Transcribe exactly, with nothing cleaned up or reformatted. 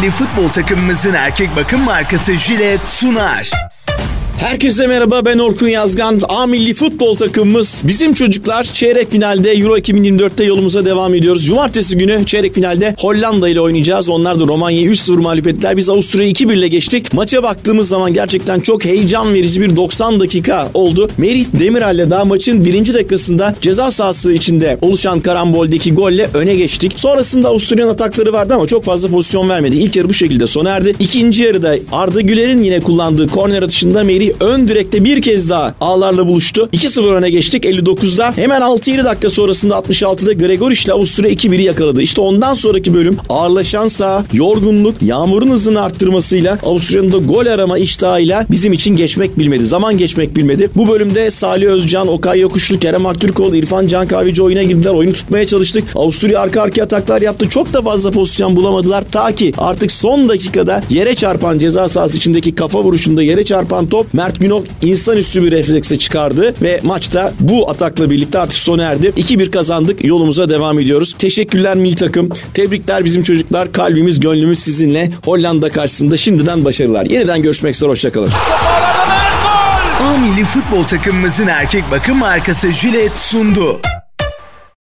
milli futbol takımımızın erkek bakım markası Gillette sunar. Herkese merhaba, ben Orkun Yazgan. A milli futbol takımımız bizim çocuklar çeyrek finalde Euro iki bin yirmi dörtte yolumuza devam ediyoruz. Cumartesi günü çeyrek finalde Hollanda ile oynayacağız. Onlar da Romanya'yı üç sıfır mağlup ettiler. Biz Avusturya'yı iki bir ile geçtik. Maça baktığımız zaman gerçekten çok heyecan verici bir doksan dakika oldu. Merih Demirel'le daha maçın birinci dakikasında ceza sahası içinde oluşan karamboldeki golle öne geçtik. Sonrasında Avusturya'nın atakları vardı ama çok fazla pozisyon vermedi. İlk yarı bu şekilde sona erdi. İkinci yarıda Arda Güler'in yine kullandığı korner atışında Merih ön direkte bir kez daha ağlarla buluştu. iki sıfır öne geçtik elli dokuzda. Hemen altı yedi dakika sonrasında altmış altıda Gregoric ile Avusturya iki biri yakaladı. İşte ondan sonraki bölüm ağırlaşan saha, yorgunluk, yağmurun hızını arttırmasıyla Avusturya'nın da gol arama iştahıyla bizim için geçmek bilmedi. Zaman geçmek bilmedi. Bu bölümde Salih Özcan, Okay Yokuşlu, Kerem Aktürkoğlu, İrfan Can Kahveci oyuna girdiler. Oyunu tutmaya çalıştık. Avusturya arka arkaya ataklar yaptı. Çok da fazla pozisyon bulamadılar. Ta ki artık son dakikada yere çarpan ceza sahası içindeki kafa vuruşunda yere çarpan top Mert Günok insanüstü bir reflekse çıkardı ve maçta bu atakla birlikte artık sona erdi. iki bir kazandık. Yolumuza devam ediyoruz. Teşekkürler milli takım. Tebrikler bizim çocuklar. Kalbimiz, gönlümüz sizinle. Hollanda karşısında şimdiden başarılar. Yeniden görüşmek üzere. Hoşçakalın. A milli futbol takımımızın erkek bakım markası Gillette sundu.